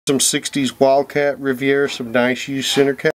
Some 60s Wildcat Riviera, some nice used center cap.